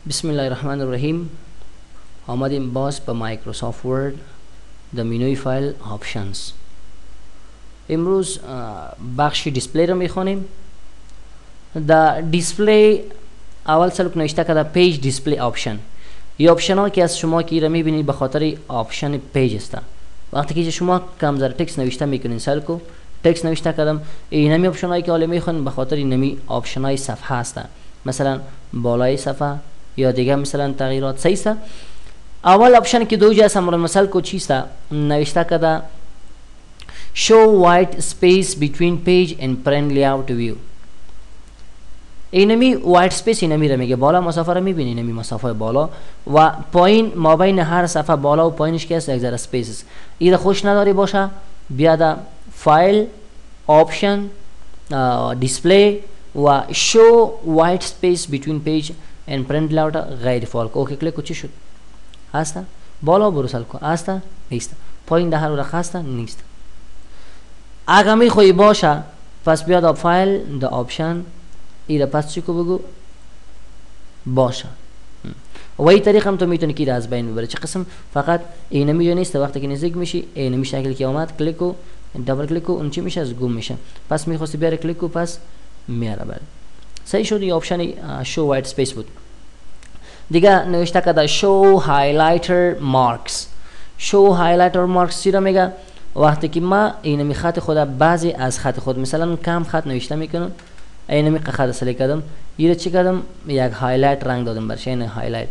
بسم الله الرحمن الرحیم. آمدیم باز به مایکروسافت ورد در منوی فایل آپشنز. امروز بخش دیسپلی رو میخونیم. در دیسپلی اول سلک نوشته که در پیج دیسپلی آپشن. این آپشن ها که از شما که را میبینید به خاطر آپشن پیج است. وقتی که شما کم زر تکست نوشته میکنین سلکو تکست نوشته کردم این نمی آپشن هایی که حالا میخونین به خاطر نمی آپشن های صفحه هستن، مثلا بالای صفحه یا دیگه مثلا تغییرات صحیح. اول آپشن که دو جا سمر مثال کو چیست نوشته کده show white space between page and print layout view. اینمی white space اینمی را میگه بالا مسافه را میبینی، اینمی مسافه بالا و پایین مابین هر صفحه بالا و پایینش که است یک ذره space است. این خوش نداری باشه بیاد فایل آپشن دیسپلی و show white space between page and print layout غیر فعال. اوکی کلیک کو چی شد؟ هست بالا برو سال کو هست نیست، پایین ده هر ورقه هست نیست. اگه میخوای باشه پس بیاد فایل د آپشن ایره پس چی کو بگو باشه و این طریق هم تو میتونی که از بین ببری. چه قسم فقط اینمی نیست، وقتی که نزدیک میشی اینمی شکلی که اومد کلیک کو دبل کلیک کو اون چی میشه از گم میشه، پس میخواستی بیاره کلیک کو پس میاره بره. صحیح شد. این آپشن شو وایت اسپیس بود. دیگه نوشته کده شو هایلایتر مارکس. شو هایلایتر مارکس چی را میگه؟ وقتی که ما اینمی خط خود بعضی از خط خود مثلا کم خط نوشته میکنم اینمی خط سلیک کردم ایره چی کردم یک هایلایت رنگ دادم برش، این هایلایت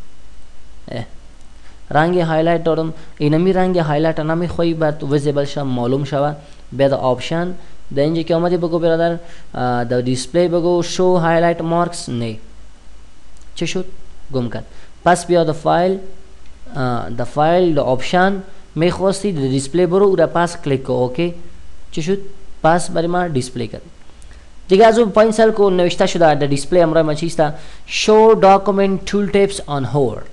رنگ هایلایت دادم. اینمی رنگ هایلایت نمیخوای بعد ویزیبل شه معلوم شوه بعد آپشن در اینجا که آمدی بگو برادر در دیسپلی بگو شو هایلایت مارکس نه چه شد گم کرد. پس بیا د فایل د آپشن میخواستی د دیسپلی برو او را پس کلیک کو اوکی چه شد پس برای ما دیسپلی کرد. دیگه از اون پایین سال کو نوشته شده در دیسپلی امرای ما چیستا شو داکومنت تول تیپس آن هور.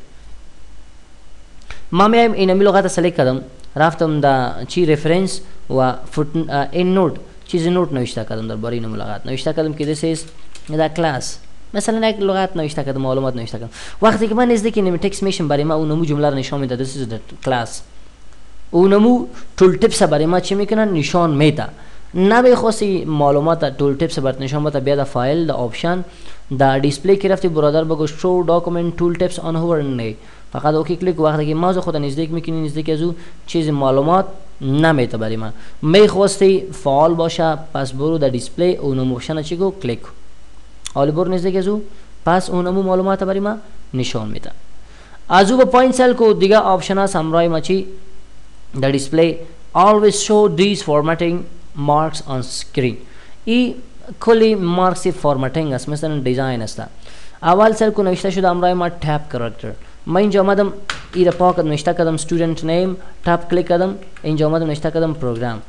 ما میایم اینمی لغت سلیک کردم رفتم در چی رفرنس و این نوت چیز نوت نوشته کردم در باره اینم لغت نوشته کردم که this is the class مثلا یک لغت نوشته کردم معلومات نوشته کردم. وقتی که من نزدیک اینم تکست میشم برای ما اونمو جمله رو نشان میده this is the class اونمو تول تیپس برای ما چی میکنن نشان میده. نبی خواستی معلومات تول تیپس برات نشان بده بیاد فایل د آپشن در دیسپلی که رفتی برادر بگو شو داکومنت تول تیپس آن هور نه فقط اوکی کلیک. وقتی که ماوس خود نزدیک میکنی نزدیک از او چیز معلومات نمیته برای من میخواستی فعال باشه پس برو در دیسپلی اونم آپشن چی کو کلیک حالا برو نزدیک از او پس اونم معلومات برای من نشان میده. از او به پایین سل کو دیگه آپشن ها سمرای ما چی در دیسپلی always show these formatting marks on screen. ای کلی مارکس فورماتینگ است مثلا دیزاین است. اول سر کو نوشته شده امرای ما تاب کاراکتر. من اینجا آمدم ایره پاک نوشته کردم student name تاب کلیک کردم اینجا آمدم نوشته کردم پروگرام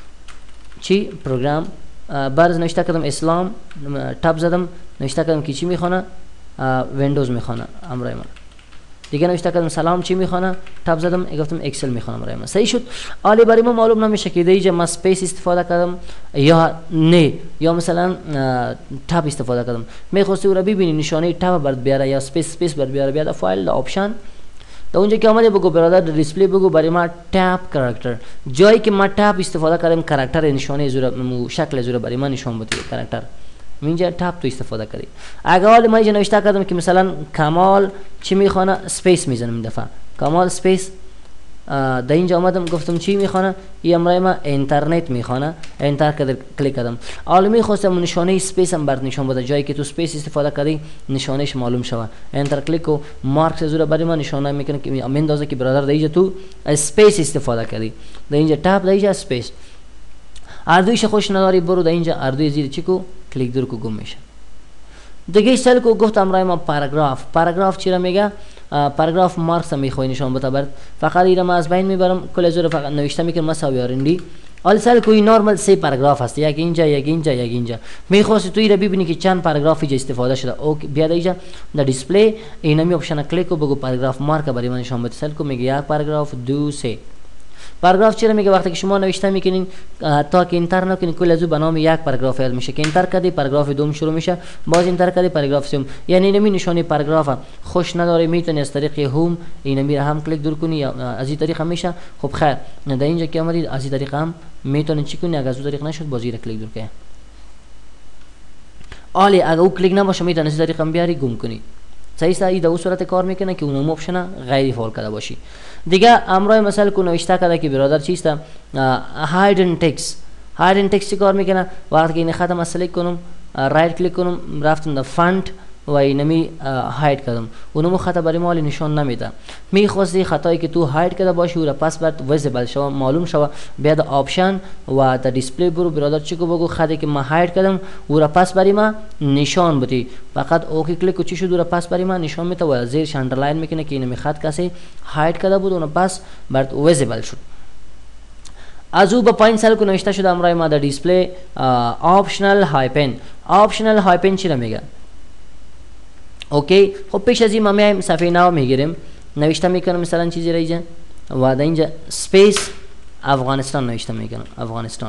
چی پروگرام بعد نوشته کردم اسلام تاب زدم نوشته کردم کی چی میخونه ویندوز میخونه امرای ما. دیگه نوشته کردم سلام چی میخونه تاب زدم گفتم اکسل میخونه برای من. صحیح شد. عالی برای ما معلوم نمیشه که دیگه ما اسپیس استفاده کردم یا نه یا مثلا تاب استفاده کردم. میخواستی او را ببینی نشانه تاب برات بیاره یا اسپیس برات بیاره بیاد فایل آپشن تا اونجا که اومده بگو برادر دیسپلی بگو برای ما تاب کاراکتر جایی که ما تاب استفاده کردم کاراکتر نشانه زور شکل زور برای ما نشون بده کاراکتر اینجا تاب تو استفاده کردی. اگه حال ما اینجا نوشته کردم که مثلا کمال چی میخونه اسپیس میزنم این دفعه کمال اسپیس در اینجا آمدم گفتم چی میخونه این امرای ما اینترنت میخونه انتر کلیک کردم. حالا میخواستم نشانه اسپیس هم برات نشون بده جایی که تو اسپیس استفاده کردی نشانهش معلوم شوه انتر کلیک و مارکس زور برای ما نشانه میکنه که اندازه که برادر در اینجا تو اسپیس استفاده کردی در اینجا تاب در اینجا اسپیس اردویش خوش نداری برو در اینجا اردوی زیر چی کو کلیک دور کو گم میشه. دیگه سال کو گفت امرای ما پاراگراف چی را میگه پاراگراف مارکس هم میخوای نشان بده برات فقط ایره ما از بین میبرم کل زور فقط نوشته میکنم مساوی آرندی. حالا سال کوی نورمال 3 پاراگراف هست یک اینجا یک اینجا یک اینجا میخواستی تو ایره ببینی که چند پاراگراف اینجا استفاده شده اوکی بیاد اینجا در دیسپلی اینمی آپشن کلیک کو بگو پاراگراف مارک برای من نشان بده. سال کو میگه یک پاراگراف 2 3 پاراگراف چرا میگه؟ وقتی که شما نوشته میکنین تا که انتر نکنین کل از او به نام یک پاراگراف یاد میشه که انتر کردی پاراگراف دوم شروع میشه، باز انتر کردی پاراگراف سوم. یعنی نمی نشانی پاراگراف خوش نداره، میتونی از طریق هوم این میره هم کلیک دور کنی یا از این طریق میشه. خب خیر در اینجا که آمدید از این طریق هم میتونی چی کنی، اگر از اون طریق نشد باز این کلیک دور کنی. عالی، اگر او کلیک نباشه میتونی از این طریق هم بیاری گم کنی. صحیح است. این در صورت کار میکنه که اون اپشن غیر فعال کرده باشی. دیگه امرای مثلا کو نوشته کرده که برادر چیست هایدن تکست. هایدن تکست چی کار میکنه؟ وقتی که این خط مسئله کنم رایت کلیک کنم رفتم در فونت و اینمی هاید کردم اونمو خطا برای مالی نشان نمیده. میخواستی خطایی که تو هاید کرده باشی او را پس برد ویزیبل شو معلوم شو بعد آپشن و در دیسپلی برو برادر چیکو بگو خطی که ما هاید کردم او را پس برای ما نشان بدی. فقط اوکی کلیک چی شد او را پس برای ما نشان میده و زیرش اندرلاین میکنه که اینمی خط کسی هاید کرده بود اون پس برد ویزیبل شد. از او با پایین سال کو نوشته شده امرای ما در دیسپلی آپشنال هایپن. آپشنال هایپن چی را میگه؟ اوکی خب پیش از این ما میایم صفحه نو میگیریم نوشته میکنم مثلا چیزی را اینجا و در اینجا سپیس افغانستان نوشته میکنم افغانستان.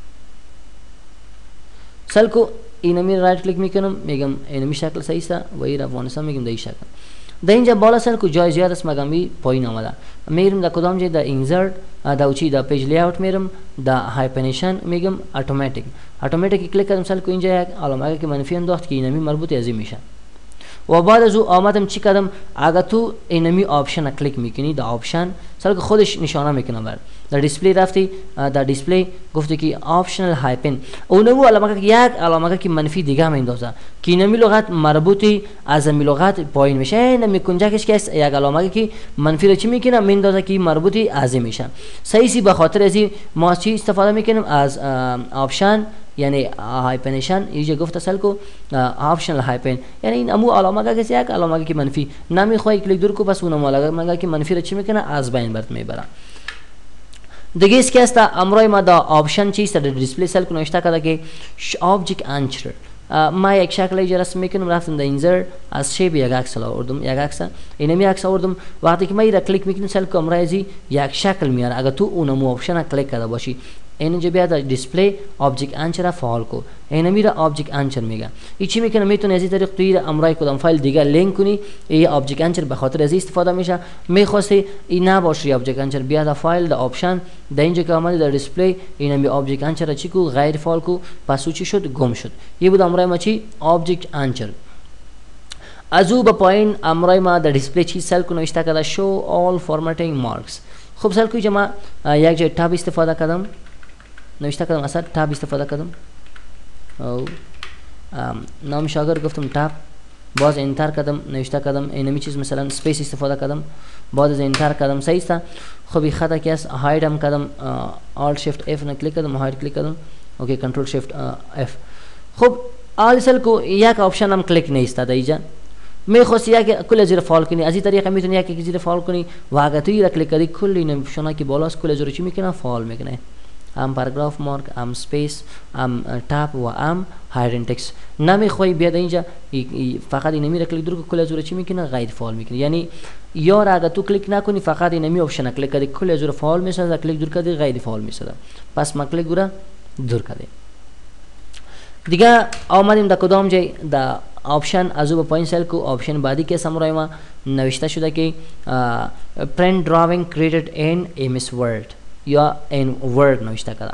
سلکو اینمی رایت کلیک میکنم میگم اینمی شکل صحیح است و این افغانستان میگم در این شکل. در اینجا بالا سلکو جای زیاد است مگم بی پایین آمده میرم در کدام جای در اینسرت در چی در پیج لیاوت میرم در هایپنیشن میگم اتوماتیک کلیک کردم سلکو اینجا یک علامه که منفی انداخت که اینمی مربوط از این میشه و بعد از او آمدم چی کردم اگر تو اینمی آپشن کلیک میکنی در آپشن سلک خودش نشانه میکنه بر در دیسپلی رفتی در دیسپلی گفته که آپشنال هایپن اونمو علامه که یک علامه که منفی دیگه میندازه که اینمی لغت مربوطی از می لغت پایین میشه اینمی کنجکش که یک علامه که منفی رو چی میکنه میندازه که مربوطی از میشه. صحیح به خاطر از ما چی استفاده میکنیم از آپشن یعنی هایپنیشن اینجا گفت اصل کو آپشنال هایپن یعنی این امو علامه که یک علامه که منفی نمیخوای کلیک دور کو بس اونم علامه که منفی رو چی میکنه از بین برات میبره. دیگه اس که است امرای ما دا آپشن چیست در دیسپلی سل کو نوشته کرده که آبجکت انچر ما یک شکل اینجا رسم میکنم رفتم در اینسرت از شیپ یک عکس آوردم یک عکس اینمی عکس آوردم وقتی که ما این کلیک میکنم سل کو امرای ازی یک شکل میاره اگر تو اونم آپشن کلیک کرده باشی اینجا بیاد دیسپلی آبجکت انچر فعال کو اینمی را آبجکت انچر میگه. این چی میکنه میتونه از این طریق توی امرای کدام فایل دیگه لینک کنی این آبجکت انچر به خاطر از استفاده میشه. میخواستی این نباشه آبجکت انچر بیاد فایل در آپشن در اینجا که اومد در دیسپلی اینمی آبجکت انچر چی کو غیر فعال کو پس چی شد گم شد. این بود امرای ما چی آبجکت انچر. از او به پایین امرای ما در دیسپلی چی سل کو نوشته کرده شو آل فورماتینگ مارکس. خب سل کو ما یک جای تاب استفاده کردم نوشته کردم اصلا تاب استفاده کردم او نامش اگر گفتم تاب باز انتر کردم نوشته کردم اینمی چیز مثلا سپیس استفاده کردم بعد از انتر کردم صحیح است. خب این خطا که است هاید هم کردم آل شیفت اف نه کلیک کردم هاید کلیک کردم اوکی کنترل شیفت اف. خب آل سل کو یک آپشن هم کلیک نیست در اینجا میخواستی یک کل زیر فعال کنی از این طریقه میتونی یک زیر فعال کنی و اگر تو را کلیک کردی کل این نشانه که بالاست کل زیر چی میکنه فعال میکنه ام پاراگراف مارک ام سپیس ام تاب و ام هایدن تکست نمیخوای بیاد اینجا فقط اینمی را کلیک دور کل از چی میکنه غیر فعال میکنه. یعنی یار اگر تو کلیک نکنی فقط اینمی آپشن کلیک کردی کل از فعال میشه کلیک دور کردی غیر فعال میشه پس ما کلیک دور کردی. دیگه آمدیم در کدام جای در آپشن از او پایین سل کو آپشن بعدی که سمرای ما نوشته شده که پرینت دراینگ کرییتد ان MS ورد یا این ورد نوشته کرده.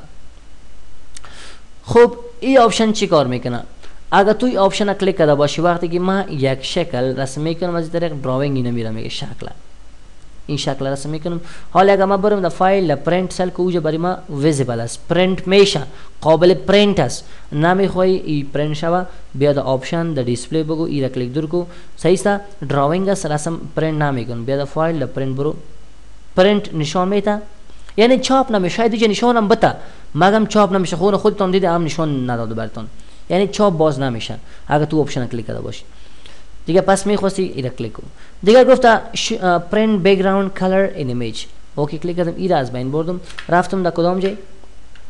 خب این آپشن چی کار میکنه؟ اگر توی آپشن کلیک کرده باشی وقتی که ما یک شکل رسم میکنم از این طریق دراینگ اینو میره میگه شکل این شکل رسم میکنم. حالا اگر ما برم در فایل پرینت سل کو اوجا برای ما ویزیبل است پرینت میشه قابل پرینت است نمیخوای ای پرینت شوه بیا در آپشن در دیسپلی بگو ای را کلیک دور کو صحیح است دراینگ است رسم پرینت نمیکنم بیا در فایل در پرینت برو پرینت نشان میده یعنی چاپ نمیشه دیگه نشانم بتا مگم چاپ نمیشه خودتون دیده هم نشان نداده براتون یعنی چاپ باز نمیشه اگر تو آپشن کلیک کرده باشی دیگه. پس میخواستی ایرا کلیک کن دیگه گفته پرینت بک‌گراند کلر این ایمیج اوکی کلیک کردم ایرا از بین بردم رفتم در کدام جای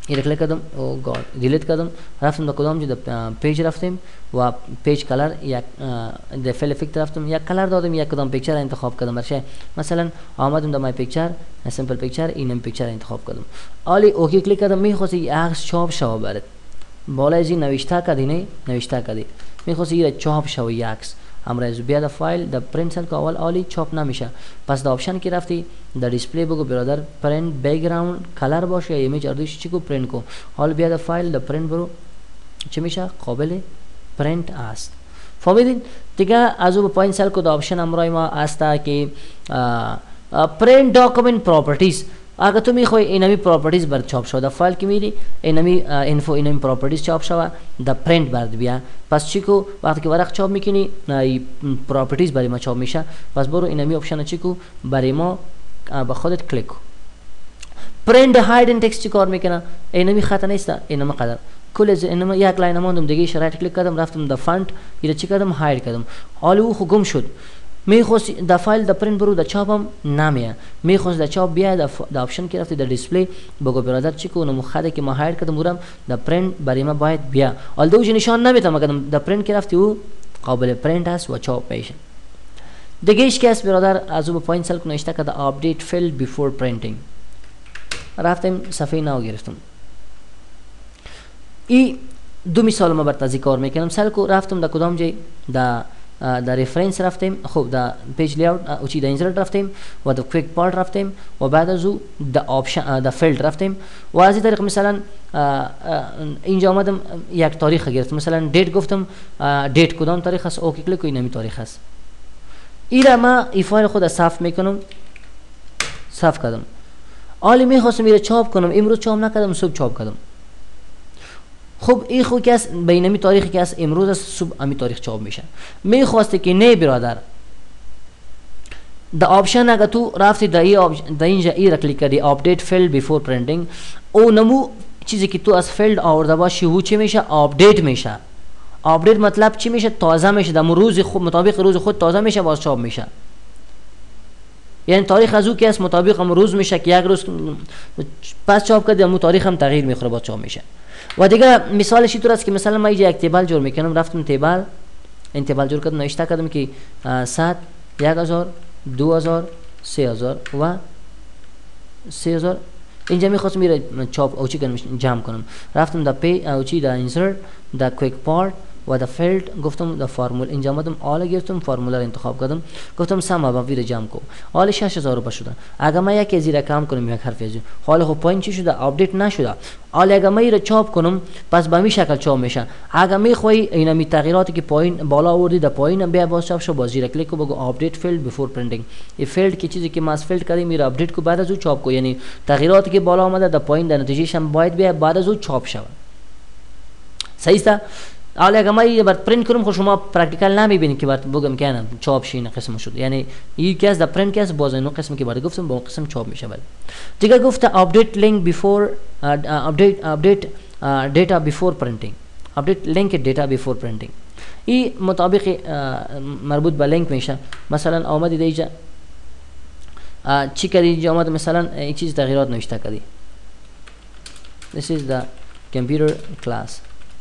این کلیک کردم او گاد دیلیت کردم رفتم در کدام جا پیج رفتیم و پیج کلر یک در فیل افکت رفتم یک کلر دادم یک کدام پیکچر انتخاب کردم برشه مثلا آمدم در مای پیکچر سیمپل پیکچر اینم پیکچر انتخاب کردم آلی اوکی کلیک کردم میخواستی عکس چاپ شو برد بالا از این نوشته کردی نه نوشته کردی میخواستی این چاپ شو یک عکس امروز بیاد فایل در پرینت سل که اول آلی چاپ نمیشه پس در آپشن که رفتی در دیسپلی بگو برادر پرینت بک‌گراند کلر باشه یا ایمیج اردوش چی کو پرینت کو حال بیاد فایل در پرینت برو چی میشه قابل پرینت است فهمیدین دیگه از او پایین سل کو در آپشن امروز ما هسته که پرینت داکومنت پراپرتیز اگر تو میخوای اینمی پراپرتیز بر چاپ شده فایل که میری اینمی اینفو اینمی پراپرتیز چاپ شده در پرینت برد بیا پس چی کو وقتی که ورق چاپ میکنی این پراپرتیز برای ما چاپ میشه پس برو اینمی آپشن چی کو برای ما با خودت کلیک کو پرینت هایدن تکست چی کار میکنه اینمی خط نیست اینما قدر کل از اینما یک لاین ماندم دیگه رایت کلیک کردم رفتم در فونت اینا چی کردم هاید کردم حالا او گم شد میخواست در فایل در پرینت برو در چاپم نمیه میخواست در چاپ بیاد در آپشن که رفتی در دیسپلی بگو برادر چی کو اونم خطی که ما هاید کردم برام در پرینت برای ما باید بیا حالا دوج نشان نمیتم اگر در پرینت که رفتی او قابل پرینت است و چاپ میشه دیگه ایش که است برادر از او پایین سل نوشته که آپدیت فیلد بیفور پرینتینگ رفتم صفحه نو گرفتم ای دو مثال ما برات ذکر میکنم سل کو رفتم در کدام جای در ریفرنس رفتیم خب در پیج لیاوت او چی در اینسرت رفتیم و در کویک پارت رفتیم و بعد از او در آپشن در فیلد رفتیم و از این طریق مثلا اینجا آمدم یک تاریخ گرفتم مثلا دیت گفتم دیت کدام تاریخ است اوکی کلیک کنم این تاریخ است ایرا ما ای فایل خود صاف میکنم صاف کردم حالی میخواستم میره چاپ کنم امروز چاپ نکردم صبح چاپ کردم خب این خو که است بینمی تاریخی که است امروز است صبح امی تاریخ چاپ میشه میخواسته که نه برادر در آپشن اگر تو رفتی در اینجا ای را کلیک کردی آپدیت فیلد بیفور پرینتینگ او نمو چیزی که تو از فیلد آورده باشی او چی میشه آپدیت میشه آپدیت مطلب چی میشه تازه میشه در روز خود مطابق روز خود تازه میشه باز چاپ میشه یعنی تاریخ از او که است مطابق هم روز میشه که یک روز پس چاپ کردی اون تاریخ هم تغییر میخوره باز چاپ میشه و دیگه مثالش اینطور است که مثلا من اینجا یک تیبل جور میکنم رفتم تیبل این تیبل جور کردم نوشته کردم که 100 1000 2000 3000 و 3000 اینجا میخواستم میره چاپ او چی کنم جمع کنم رفتم در پی او چی در اینسرت در کویک پارت و در فیلد گفتم در فرمول اینجا آمدم آل گرفتم فرمول رو انتخاب کردم گفتم سم با ویر جمع کو حالا 6000 روپیه شده اگر من یک زیر کم کنم یک حرف از حالا خب پایین چی شده آپدیت نشده حالا اگر من رو چاپ کنم پس به می شکل چاپ میشه اگر میخوای اینا می تغییراتی که پایین بالا آوردی در پایین بیا باز چاپ شو باز زیر کلیک کو بگو آپدیت فیلد بیفور پرینتینگ این فیلد کی چیزی که ما از فیلد کردیم میره آپدیت کو بعد از او چاپ کو یعنی تغییراتی که بالا آمده در پایین در نتیجهش هم باید بیا بعد از او چاپ شود صحیح است حالا اگر من بر پرینت کنم خود شما پرکتیکال نمیبینید که بر بگم که نه چاپ شین قسم شد یعنی این که از در پرینت که از باز اینو قسمی که بعد گفتم با اون قسم چاپ میشه ولی دیگه گفته آپدیت لینک بیفور آپدیت دیتا بیفور پرینتینگ آپدیت لینک دیتا بیفور پرینتینگ این مطابق مربوط به لینک میشه مثلا آمدی دیجا چی کردی آمد مثلا این چیز تغییرات نوشته کردی this is the computer class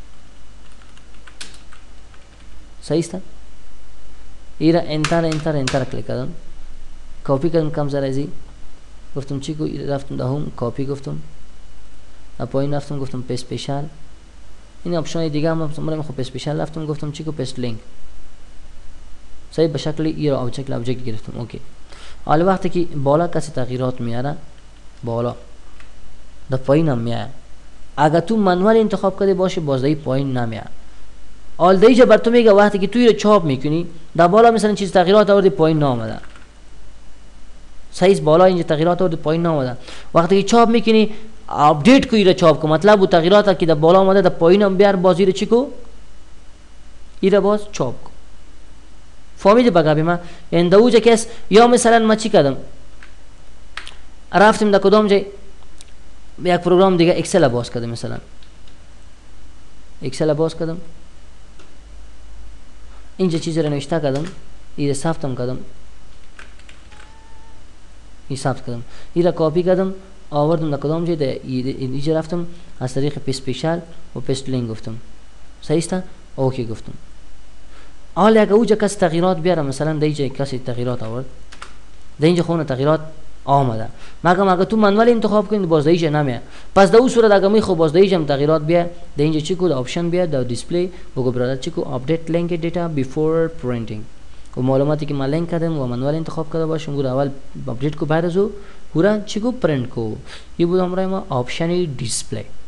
صحیح است ایرا انتر کلیک کردم کپی کردم کم زرازی گفتم چی کو رفتم در هوم کپی گفتم پایین رفتم گفتم پیست اسپیشال این آپشن دیگه هم من خب پیست اسپیشال رفتم گفتم چی کو پیست لینک صحیح به شکل ایرا آبجکت گرفتم اوکی حالا وقتی که بالا کسی تغییرات میاره بالا در پایین هم میاد اگر تو منوال انتخاب کرده باشه بازدهی پایین نمیاد حال دیجا بر تو میگه وقتی که توی رو چاپ میکنی در بالا مثلا چیز تغییرات آورده پایین نامده صحیح بالا اینجا تغییرات آورده پایین نامده وقتی که چاپ میکنی اپدیت کوی رو چاپ کو مطلب و تغییرات که در بالا آمده در پایین هم بیار بازی رو چی کو ایره باز چاپ کو فهمیدی بگابی من یعنی دوجه کس یا مثلا ما چی کردم رفتیم در کدام جای یک پروگرام دیگه اکسل باز کردم مثلا اکسل باز کردم اینجا چیزی رو نوشته کردم این ثبتم کردم این ثبت کردم این را کپی کردم آوردم در کدام جای اینجا رفتم از طریق اسپیشال و پست لینک گفتم صحیح است اوکی گفتم. حالا اگه اوجا کس تغییرات بیاره مثلا در اینجا کسی تغییرات آورد در اینجا خونه تغییرات آمده مگم اگه تو منوال انتخاب کنید باز در اینجا نمیاد پس در اون صورت اگه می خو باز در اینجا تغییرات بیا در اینجا چی کو آپشن بیا در دیسپلی بگو برادر چی کو اپدیت لینک دیتا بیفور پرینتینگ و معلوماتی که من لینک کردم و منوال انتخاب کرده باشم گور اول اپدیت کو بعد از او پورا چی کو پرینت کو. یہ بود ہمارا آپشن دیسپلے.